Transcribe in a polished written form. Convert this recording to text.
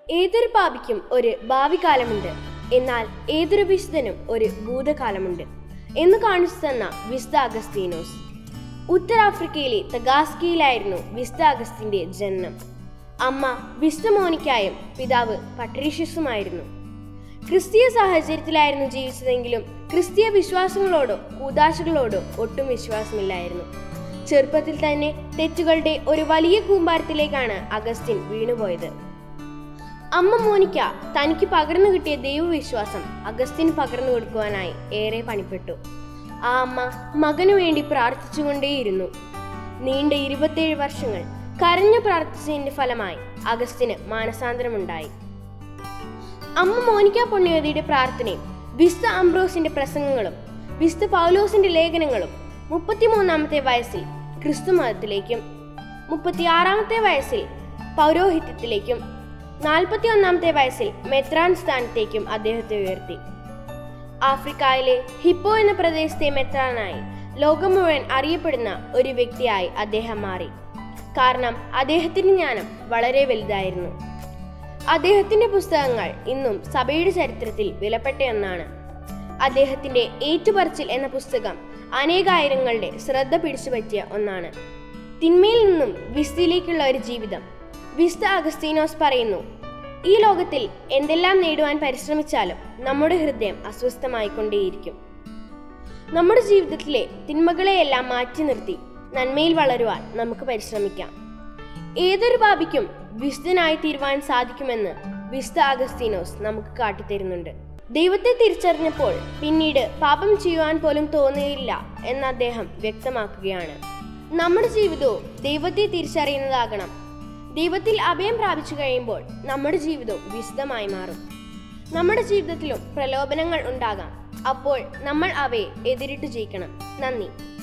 ഏതൊരു പാപിക്കും ഒരു ഭാവി കാലമുണ്ട്, എന്നാൽ ഏതൊരു വിശുദ്ധനും ഒരു ഭൂതകാലമുണ്ട് എന്ന് കാണിച്ചു തന്ന വിശുദ്ധ അഗസ്തീനോസ്. ഉത്തരാഫ്രിക്കയിലെ തഗാസ്കിയിലായിരുന്നു വിശുദ്ധ അഗസ്റ്റിന്റെ ജനനം. അമ്മ വിശുദ്ധ മോനിക്കായും പിതാവ് പട്രീഷ്യസുമായിരുന്നു. ക്രിസ്തീയ സാഹചര്യത്തിലായിരുന്നു ജീവിച്ചതെങ്കിലും ക്രിസ്തീയ വിശ്വാസങ്ങളോടോ കൂദാശകളോടോ ഒട്ടും വിശ്വാസമില്ലായിരുന്നു. ചെറുപ്പത്തിൽ തന്നെ തെറ്റുകളുടെ ഒരു വലിയ കൂമ്പാരത്തിലേക്കാണ് അഗസ്റ്റിൻ വീണുപോയത്. അമ്മ മോനിക്ക തനിക്ക് പകർന്നു കിട്ടിയ ദൈവവിശ്വാസം അഗസ്റ്റിന് പകർന്നു കൊടുക്കുവാനായി ഏറെ പണിപ്പെട്ടു. ആ അമ്മ മകനു വേണ്ടി പ്രാർത്ഥിച്ചുകൊണ്ടേയിരുന്നു. നീണ്ട 27 വർഷങ്ങൾ കരഞ്ഞു പ്രാർത്ഥിച്ചതിന്റെ ഫലമായി അഗസ്റ്റിന് മാനസാന്തരമുണ്ടായി. അമ്മ മോനിക്ക പുണ്യവതിയുടെ പ്രാർത്ഥനയും വിശുദ്ധ അംബ്രോസിന്റെ പ്രസംഗങ്ങളും വിശുദ്ധ പൗലോസിന്റെ ലേഖനങ്ങളും 33-ാമത്തെ വയസ്സിൽ ക്രിസ്തു മതത്തിലേക്കും 36-ാമത്തെ വയസ്സിൽ പൗരോഹിത്യത്തിലേക്കും 41-ാമത്തെ വയസ്സിൽ മെത്രാൻ സ്ഥാനത്തേക്കും അദ്ദേഹത്തെ ഉയർത്തി. ആഫ്രിക്കയിലെ ഹിപ്പോ എന്ന പ്രദേശത്തെ മെത്രാനായി ലോകം മുഴുവൻ അറിയപ്പെടുന്ന ഒരു വ്യക്തിയായി അദ്ദേഹം മാറി. കാരണം അദ്ദേഹത്തിന്റെ ജ്ഞാനം വളരെ വലുതായിരുന്നു. അദ്ദേഹത്തിന്റെ പുസ്തകങ്ങൾ ഇന്നും സഭയുടെ ചരിത്രത്തിൽ വിലപ്പെട്ട ഒന്നാണ്. അദ്ദേഹത്തിന്റെ ഏറ്റുപറച്ചിൽ എന്ന പുസ്തകം അനേകായിരങ്ങളുടെ ശ്രദ്ധ പിടിച്ചുപറ്റിയ ഒന്നാണ്. തിന്മയിൽ നിന്നും വിശുദ്ധിയിലേക്കുള്ള ഒരു ജീവിതം. വിശുദ്ധ അഗസ്തീനോസ് പറയുന്നു, ഈ ലോകത്തിൽ എന്തെല്ലാം നേടുവാൻ പരിശ്രമിച്ചാലും നമ്മുടെ ഹൃദയം അസ്വസ്ഥമായിക്കൊണ്ടേയിരിക്കും. നമ്മുടെ ജീവിതത്തിലെ തിന്മകളെയെല്ലാം മാറ്റി നിർത്തി നന്മയിൽ വളരുവാൻ നമുക്ക് പരിശ്രമിക്കാം. ഏതൊരു പാപിക്കും വിശുദ്ധനായി തീരുവാൻ സാധിക്കുമെന്ന് വിശുദ്ധ അഗസ്തീനോസ് നമുക്ക് കാട്ടിത്തരുന്നുണ്ട്. ദൈവത്തെ തിരിച്ചറിഞ്ഞപ്പോൾ പിന്നീട് പാപം ചെയ്യുവാൻ പോലും തോന്നുകയില്ല എന്ന് അദ്ദേഹം വ്യക്തമാക്കുകയാണ്. നമ്മുടെ ജീവിതവും ദൈവത്തെ തിരിച്ചറിയുന്നതാകണം. ദൈവത്തിൽ അഭയം പ്രാപിച്ചു കഴിയുമ്പോൾ നമ്മുടെ ജീവിതവും വിശുദ്ധമായി മാറും. നമ്മുടെ ജീവിതത്തിലും പ്രലോഭനങ്ങൾ ഉണ്ടാകാം. അപ്പോൾ നമ്മൾ അവയെ എതിരിട്ട് ജയിക്കണം. നന്ദി.